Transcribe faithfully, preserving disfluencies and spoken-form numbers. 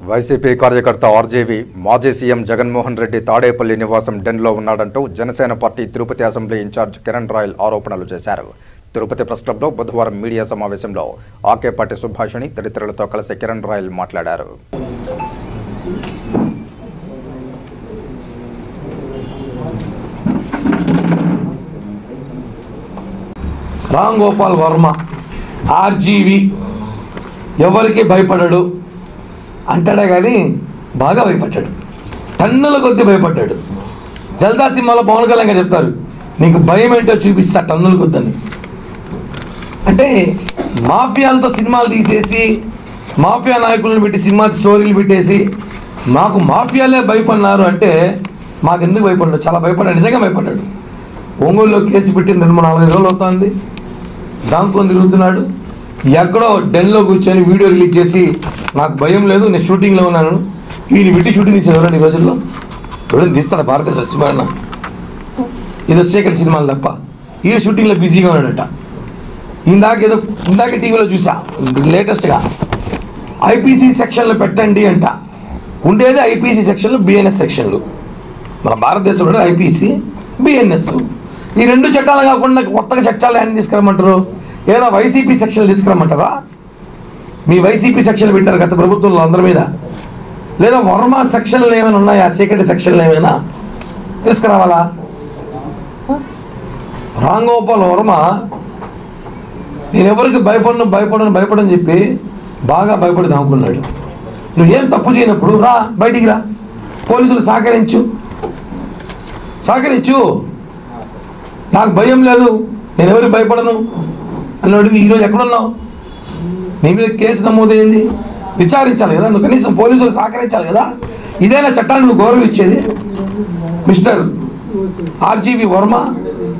YCP కార్యకర్త RJV మాజీ CM Jaganmohan Reddy Tadepalli నివాసం డెన్లో ఉన్నాడంటూ Janasena party Tirupati assembly incharge Kiran Royal ఆరోపణలు చేశారు. తిరుపతి ప్రెస్ క్లబ్లో బుధవారం మీడియా సమావేశంలో ఆకేపాటి సుభాషిణి తదితరులతో కలిసి కిరణ్ రాయల్ మాట్లాడారు. రామ్ గోపాల్ వర్మ ఆర్జీవి ఎవరికి భయపడ్డాడు అంటాడే కానీ బాగా భయపడ్డాడు. టన్నుల కొద్ది భయపడ్డాడు. జల్దా సినిమాలో పవన్ కళ్యాణ్ గారు చెప్తారు, నీకు భయం ఏంటో చూపిస్తా టన్నుల కొద్దని. అంటే మాఫియాలతో సినిమాలు తీసేసి మాఫియా నాయకులను పెట్టి సినిమా స్టోరీలు పెట్టేసి మాకు మాఫియాలే భయపడినారు అంటే మాకెందుకు భయపడ్డాడు? చాలా భయపడ్డాడు, నిజంగా భయపడ్డాడు. ఒంగోలులో కేసు పెట్టి రెండు మూడు నాలుగైదు రోజులు అవుతుంది, దాంతో తిరుగుతున్నాడు. ఎక్కడో డెన్లో కూర్చొని వీడియో రిలీజ్ చేసి నాకు భయం లేదు, నేను షూటింగ్లో ఉన్నాను. వీడిని పెట్టి షూటింగ్ తీసాడు ఎవరండి ఈ రోజుల్లో? ఎవరైనా తీస్తాడు భారతదేశ సినిమా? ఇది వచ్చేక్కడ సినిమాలు తప్ప ఈ షూటింగ్లో బిజీగా ఉన్నాడట. ఇందాక ఏదో ఇందాక టీవీలో చూసా లేటెస్ట్గా ఐపీసీ సెక్షన్లు పెట్టండి అంట. ఉండేది ఐపీసీ సెక్షన్లు, బిఎన్ఎస్ సెక్షన్లు. మన భారతదేశంలో ఐపీసీ, బిఎన్ఎస్ ఈ రెండు చట్టాలు కాకుండా కొత్తగా చట్టాలు ఏమైనా తీసుకురమ్మంటారు? ఏదైనా వైసీపీ సెక్షన్లు తీసుకురమ్మంటారా? మీ వైసీపీ సెక్షన్లు పెట్టారు గత ప్రభుత్వంలో అందరి మీద. లేదా వర్మ సెక్షన్లు ఏమైనా ఉన్నాయా? చీకటి సెక్షన్లు ఏమైనా తీసుకురావాలా? రామ్ గోపాల్ వర్మ నేను ఎవరికి భయపడను భయపడను భయపడని చెప్పి బాగా భయపడి దాముకున్నాడు. నువ్వేం తప్పు చేయనప్పుడు రా, బయటికి రా, పోలీసులు సహకరించు సహకరించు నాకు భయం లేదు, నేను ఎవరికి భయపడను అన్నాడు. ఈరోజు ఎక్కడున్నావు? నీ మీద కేసు నమోదైంది, విచారించాలి కదా, నువ్వు కనీసం పోలీసులు సహకరించాలి కదా. ఇదేనా చట్టాన్ని నువ్వు గౌరవించేది? Mister RGV Varma